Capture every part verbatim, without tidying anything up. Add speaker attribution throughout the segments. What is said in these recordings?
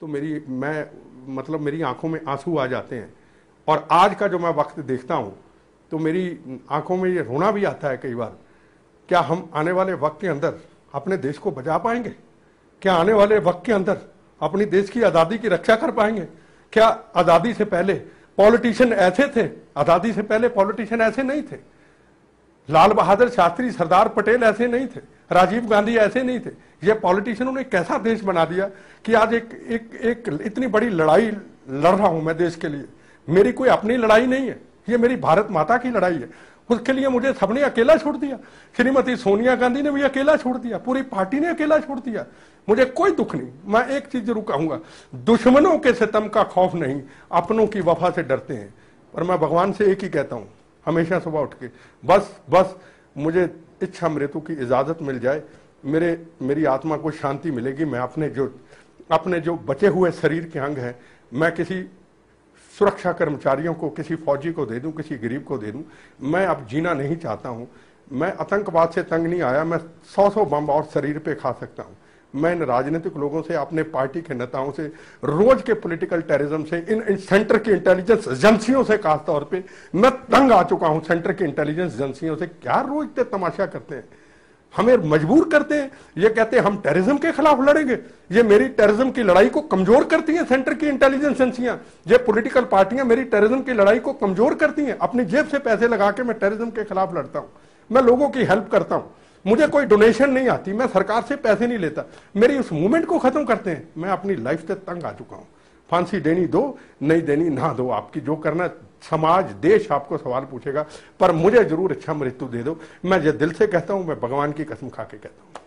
Speaker 1: तो मेरी मैं मतलब मेरी आंखों में आंसू आ जाते हैं। और आज का जो मैं वक्त देखता हूँ तो मेरी आंखों में ये रोना भी आता है कई बार। क्या हम आने वाले वक्त के अंदर अपने देश को बचा पाएंगे? क्या आने वाले वक्त के अंदर अपनी देश की आज़ादी की रक्षा कर पाएंगे? क्या आज़ादी से पहले पॉलिटिशियन ऐसे थे? आज़ादी से पहले पॉलिटिशियन ऐसे नहीं थे। लाल बहादुर शास्त्री, सरदार पटेल ऐसे नहीं थे, राजीव गांधी ऐसे नहीं थे। ये पॉलिटिशियनों ने कैसा देश बना दिया कि आज एक एक एक इतनी बड़ी लड़ाई लड़ रहा हूं मैं देश के लिए। मेरी कोई अपनी लड़ाई नहीं है, ये मेरी भारत माता की लड़ाई है। उसके लिए मुझे सबने अकेला छोड़ दिया। श्रीमती सोनिया गांधी ने भी अकेला छोड़ दिया, पूरी पार्टी ने अकेला छोड़ दिया। मुझे कोई दुख नहीं। मैं एक चीज जरूर कहूंगा, दुश्मनों के सितम का खौफ नहीं, अपनों की वफा से डरते हैं। पर मैं भगवान से एक ही कहता हूं हमेशा सुबह उठ के, बस बस मुझे इच्छा मृत्यु की इजाजत मिल जाए, मेरे मेरी आत्मा को शांति मिलेगी। मैं अपने जो अपने जो बचे हुए शरीर के अंग हैं मैं किसी सुरक्षा कर्मचारियों को, किसी फौजी को दे दूं, किसी गरीब को दे दूं। मैं अब जीना नहीं चाहता हूं। मैं आतंकवाद से तंग नहीं आया। मैं सौ सौ बम और शरीर पे खा सकता हूं। मैं इन राजनीतिक लोगों से, अपने पार्टी के नेताओं से, रोज के पॉलिटिकल टेररिज्म से, इन, इन सेंटर की इंटेलिजेंस एजेंसियों से खास तौर पे मैं तंग आ चुका हूं। सेंटर की इंटेलिजेंस एजेंसियों से क्या रोज इतने तमाशा करते हैं, हमें मजबूर करते हैं। ये कहते हैं हम टेररिज्म के खिलाफ लड़ेंगे। ये मेरी टेररिज्म की लड़ाई को कमजोर करती हैं। सेंटर की इंटेलिजेंस एजेंसियां, ये पॉलिटिकल पार्टियां मेरी टेररिज्म की लड़ाई को कमजोर करती हैं। अपनी जेब से पैसे लगा के मैं टेररिज्म के खिलाफ लड़ता हूं। मैं लोगों की हेल्प करता हूं। मुझे कोई डोनेशन नहीं आती, मैं सरकार से पैसे नहीं लेता। मेरी उस मूवमेंट को खत्म करते हैं। मैं अपनी लाइफ से तंग आ चुका हूं। फांसी देनी दो, नहीं देनी ना दो, आपकी जो करना, समाज देश आपको सवाल पूछेगा, पर मुझे जरूर इच्छा मृत्यु दे दो। मैं ये दिल से कहता हूं, मैं भगवान की कसम खा के कहता हूं।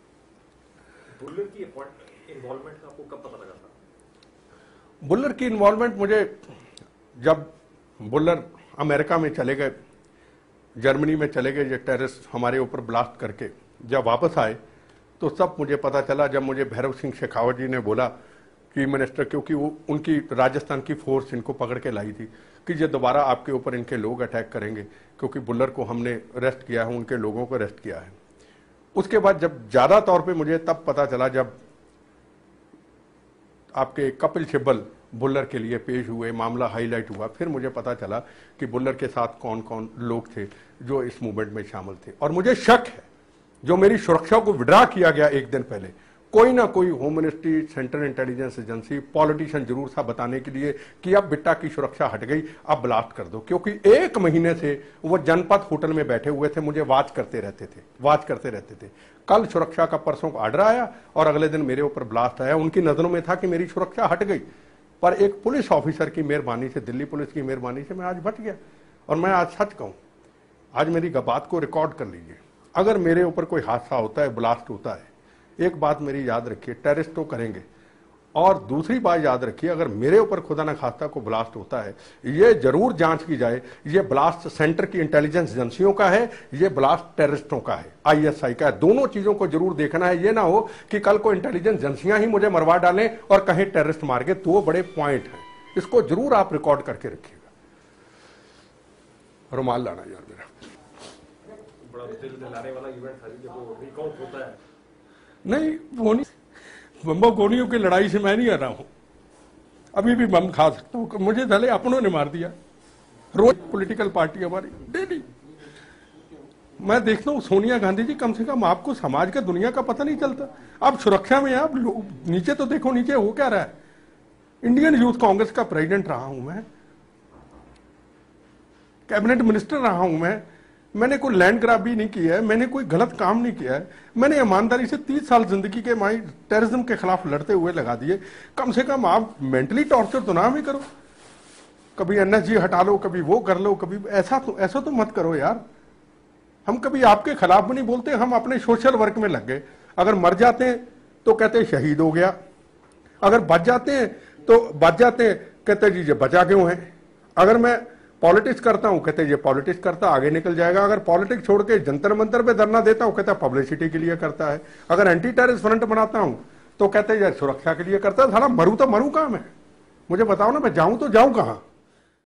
Speaker 2: बुल्लर की इन्वॉल्वमेंट का आपको कब पता लगा था?
Speaker 1: बुल्लर की इन्वॉल्वमेंट मुझे जब बुल्लर अमेरिका में चले गए, जर्मनी में चले गए, ये टेररिस्ट हमारे ऊपर ब्लास्ट करके जब वापस आए तो सब मुझे पता चला। जब मुझे भैरव सिंह शेखावत जी ने बोला कि मिनिस्टर, क्योंकि वो उनकी राजस्थान की फोर्स इनको पकड़ के लाई थी कि ये दोबारा आपके ऊपर इनके लोग अटैक करेंगे, क्योंकि बुल्लर को हमने अरेस्ट किया है, उनके लोगों को अरेस्ट किया है। उसके बाद जब ज्यादा तौर पे मुझे तब पता चला जब आपके कपिल सिब्बल बुल्लर के लिए पेश हुए, मामला हाईलाइट हुआ, फिर मुझे पता चला कि बुल्लर के साथ कौन कौन लोग थे जो इस मूवमेंट में शामिल थे। और मुझे शक है, जो मेरी सुरक्षा को विड्रा किया गया एक दिन पहले, कोई ना कोई home ministry, central intelligence agency, politician जरूर था बताने के लिए कि अब बिट्टा की सुरक्षा हट गई, अब ब्लास्ट कर दो। क्योंकि एक महीने से वो जनपद होटल में बैठे हुए थे, मुझे वॉच करते रहते थे वॉच करते रहते थे। कल सुरक्षा का परसों को ऑर्डर आया और अगले दिन मेरे ऊपर ब्लास्ट आया। उनकी नजरों में था कि मेरी सुरक्षा हट गई, पर एक पुलिस ऑफिसर की मेहरबानी से, दिल्ली पुलिस की मेहरबानी से मैं आज बच गया। और मैं आज सच कहूं, आज मेरी बात को रिकॉर्ड कर लीजिए, अगर मेरे ऊपर कोई हादसा होता है, ब्लास्ट होता है, एक बात मेरी याद रखिए, टेररिस्ट तो करेंगे। और दूसरी बात याद रखिए, अगर मेरे ऊपर खुदा न खास्ता को ब्लास्ट होता है, ये जरूर जांच की जाए, ये ब्लास्ट सेंटर की इंटेलिजेंस एजेंसियों का है, ये ब्लास्ट टेररिस्टों का है, आईएसआई का है। दोनों चीजों को जरूर देखना है। ये ना हो कि कल को इंटेलिजेंस एजेंसियां ही मुझे मरवा डालें और कहीं टेररिस्ट मार के, तो बड़े पॉइंट है। इसको जरूर आप रिकॉर्ड करके रखिएगा। रुमाल लाना यार मेरा।
Speaker 2: बड़ा दिल दिलाने वाला इवेंट था जब वो रिकाउंट होता है।
Speaker 1: नहीं, वो नहीं, बम्बो गोलियों की लड़ाई से मैं नहीं आ रहा हूं। अभी भी बम खा सकता हूं। मुझे भले अपनों ने मार दिया। रोज पॉलिटिकल पार्टी हमारी डेली, मैं देखता हूं सोनिया गांधी जी, कम से कम आपको समाज का, दुनिया का पता नहीं चलता। आप सुरक्षा में, आप नीचे तो देखो, नीचे हो क्या रहा है। इंडियन यूथ कांग्रेस का प्रेसिडेंट रहा हूं मैं, कैबिनेट मिनिस्टर रहा हूं मैं। मैंने कोई लैंड ग्रैब भी नहीं किया है, मैंने कोई गलत काम नहीं किया है। मैंने ईमानदारी से तीस साल जिंदगी के माई टेररिज्म के खिलाफ लड़ते हुए लगा दिए। कम से कम आप मेंटली टॉर्चर तो ना भी करो। कभी एनएसजी हटा लो, कभी वो कर लो, कभी ऐसा तो ऐसा तो मत करो यार। हम कभी आपके खिलाफ भी नहीं बोलते, हम अपने सोशल वर्क में लग गए। अगर मर जाते हैं तो कहते हैं शहीद हो गया, अगर बच जाते हैं तो बच जाते हैं, कहते जी ये बचा क्यों है। अगर मैं पॉलिटिक्स करता हूं, कहते ये पॉलिटिक्स करता, आगे निकल जाएगा। अगर पॉलिटिक्स छोड़ के जंतर मंतर पे धरना देता हूं, कहता पब्लिसिटी के लिए करता है। अगर एंटी टेररिस्ट फ्रंट बनाता हूं तो कहते हैं सुरक्षा के लिए करता है। साला मरू तो मरू कहां मैं, मुझे बताओ ना, मैं जाऊं तो जाऊं कहां।